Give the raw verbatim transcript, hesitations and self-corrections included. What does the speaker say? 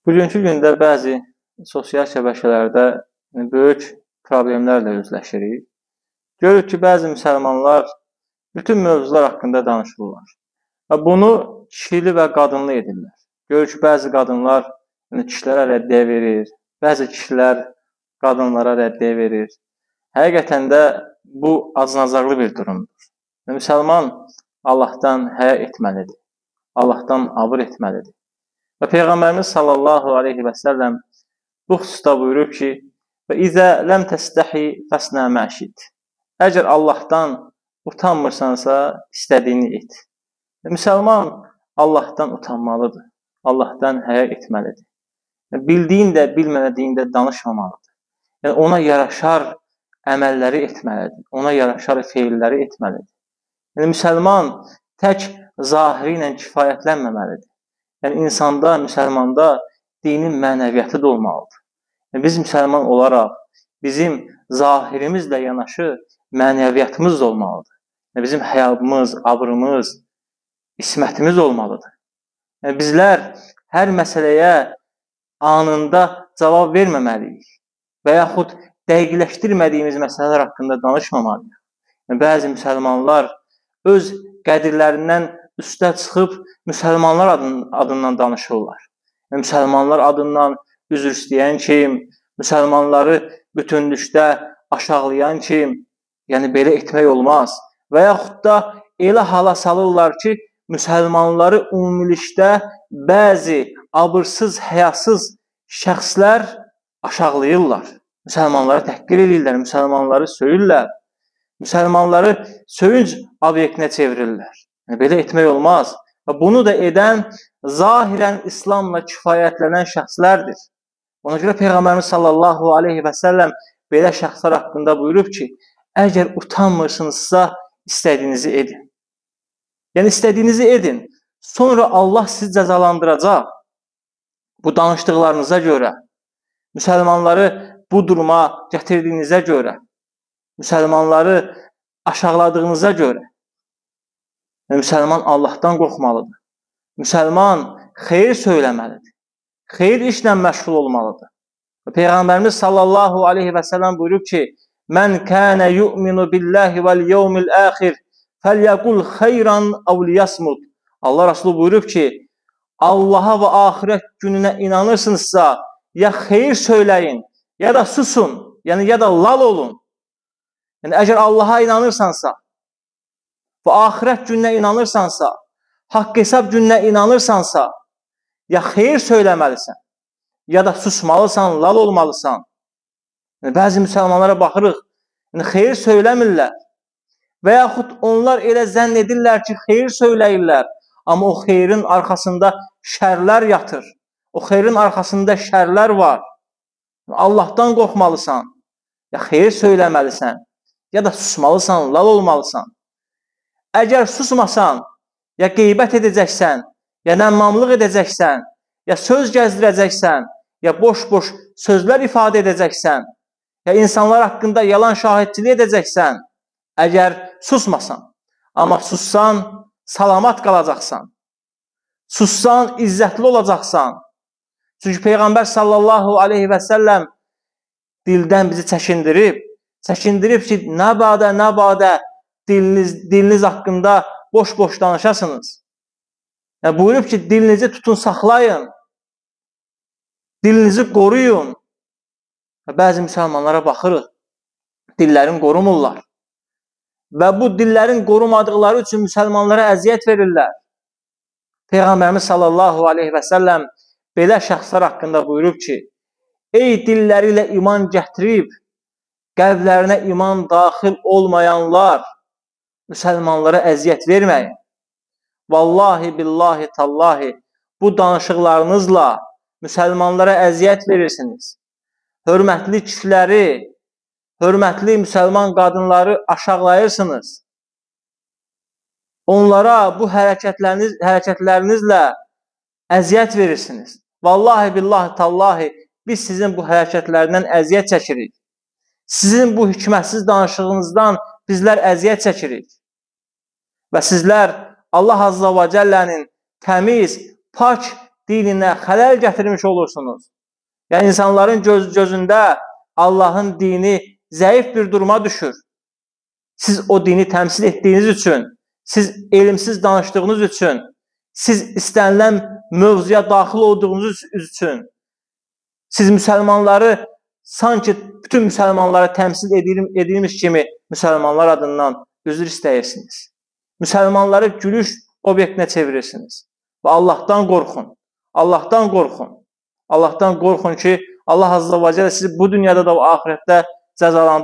Bugünkü gündə bəzi sosial şəbəkələrdə böyük problemlərlə üzləşirik. Görürük ki, bəzi müsəlmanlar bütün mövzular haqqında danışırlar. Və bunu kişili və qadınlı edirlər. Görürük ki, bəzi qadınlar yəni, kişilərə rəddiyə verir, bəzi kişilər qadınlara rəddiyə verir. Həqiqətən də bu acınacaqlı bir durumdur. Müsəlman Allahdan həya etməlidir, Allahdan abır etməlidir. Və Peyğəmbərimiz sallallahu aleyhi və səlləm bu xüsusda buyurur ki, və izə ləm təstəhi fəsnə məşid. Əgər Allahdan utanmırsansa, istədiyini et. Müsəlman Allahdan utanmalıdır, Allahdan həya etməlidir. Bildiyin də, bilmədiyin də danışmamalıdır. Yəni, ona yaraşar əməlləri etməlidir, ona yaraşar feilləri etməlidir. Yəni, müsəlman tək zahiri ilə kifayətlənməməlidir. Yəni, insanda, müsəlmanda dinin mənəviyyatı da olmalıdır. Yəni, biz müsəlman olaraq bizim zahirimizlə yanaşı mənəviyyatımız da olmalıdır. Yəni, bizim həyabımız, abrımız, ismətimiz olmalıdır. Yəni, bizlər hər məsələyə anında cavab verməməliyik və yaxud dəqiqləşdirmədiyimiz məsələlər haqqında danışmamalıyıq. Yəni, bəzi müsəlmanlar öz qədirlərindən üstə çıxıb müsəlmanlar adından danışırlar. Yəni, müsəlmanlar adından üzr istəyən kim, müsəlmanları bütünlükdə aşağılayan kim, yəni belə etmək olmaz. Və yaxud da elə hala salırlar ki, müsəlmanları ümumilikdə bəzi abırsız, həyasız şəxslər aşağılayırlar. Müsəlmanları təhqir edirlər, müsəlmanları söyürlər, müsəlmanları söyünc obyektinə çevirirlər. Yəni, belə etmək olmaz. Və bunu da edən zahirən İslamla kifayətlənən şəxslərdir. Ona görə Peyğəmbərimiz sallallahu aleyhi və səlləm belə şəxslər haqqında buyurub ki, əgər utanmırsınızsa, istədiyinizi edin. Yəni, istədiyinizi edin. Sonra Allah sizi cəzalandıracaq. Bu danışdıqlarınıza görə, müsəlmanları bu duruma gətirdiyinizə görə, müsəlmanları aşağıladığınıza görə. Müsəlman Allahdan qorxmalıdır. Müsəlman xeyir söyləməlidir. Xeyir işlə məşğul olmalıdır. Peyğəmbərimiz sallallahu aleyhi və səlləm buyurub ki, Mən kənə yu'minu billahi vəl yevmil əxir fəlyəqul xeyran əv liyasmud. Allah Rasulü buyurub ki, Allaha və axirət gününə inanırsınızsa, ya xeyir söyləyin, ya da susun, yəni ya da lal olun. Yəni, əgər Allaha inanırsansa, və axirət gününə inanırsansa, haqq hesab gününə inanırsansa, ya xeyir söyləməlisən, ya da susmalısan, lal olmalısan. Yəni, bəzi müsəlmanlara baxırıq, yəni, xeyir söyləmirlər və yaxud onlar elə zənn edirlər ki, xeyir söyləyirlər, amma o xeyrin arxasında şərlər yatır, o xeyrin arxasında şərlər var. Allahdan qorxmalısan, ya xeyir söyləməlisən, ya da susmalısan, lal olmalısan. Əgər susmasan, ya qeybət edəcəksən, ya nəmmamlıq edəcəksən, ya söz gəzdirəcəksən, ya boş-boş sözlər ifadə edəcəksən, ya insanlar haqqında yalan şahidçilik edəcəksən, əgər susmasan, amma sussan, salamat qalacaqsan, sussan, izzətli olacaqsan. Çünki Peyğəmbər sallallahu aleyhi və səlləm dildən bizi çəkindirib, çəkindirib ki, nə badə, nə badə, Diliniz, diliniz haqqında boş-boş danışasınız. Yəni, buyurub ki, dilinizi tutun, saxlayın. Dilinizi qoruyun. Bəzi müsəlmanlara baxırıq, dillərini qorumurlar. Və bu dillərin qorumadıqları üçün müsəlmanlara əziyyət verirlər. Peyğəmbərimiz sallallahu aleyhi və səlləm belə şəxslər haqqında buyurub ki, ey dilləri ilə iman gətirib, qəlblərinə iman daxil olmayanlar, müsəlmanlara əziyyət verməyin. Vallahi, billahi, tallahi, bu danışıqlarınızla müsəlmanlara əziyyət verirsiniz. Hörmətli kişiləri, hörmətli müsəlman qadınları aşağılayırsınız. Onlara bu hərəkətləriniz, hərəkətlərinizlə əziyyət verirsiniz. Vallahi, billahi, tallahi, biz sizin bu hərəkətlərindən əziyyət çəkirik. Sizin bu hikmətsiz danışığınızdan bizlər əziyyət çəkirik. Və sizlər Allah Azza və Cəllənin təmiz, pak dininə xələl gətirmiş olursunuz. Yəni, insanların göz, gözündə Allahın dini zəif bir duruma düşür. Siz o dini təmsil etdiyiniz üçün, siz elmsiz danışdığınız üçün, siz istənilən mövzuya daxil olduğunuz üçün, siz müsəlmanları sanki bütün müsəlmanlara təmsil edilmiş kimi müsəlmanlar adından üzr istəyirsiniz. Müsəlmanları gülüş obyektinə çevirirsiniz. Və Allahdan qorxun. Allahdan qorxun. Allahdan qorxun ki, Allah Azza və Cəllə sizi bu dünyada da və axirətdə cəzalandırır.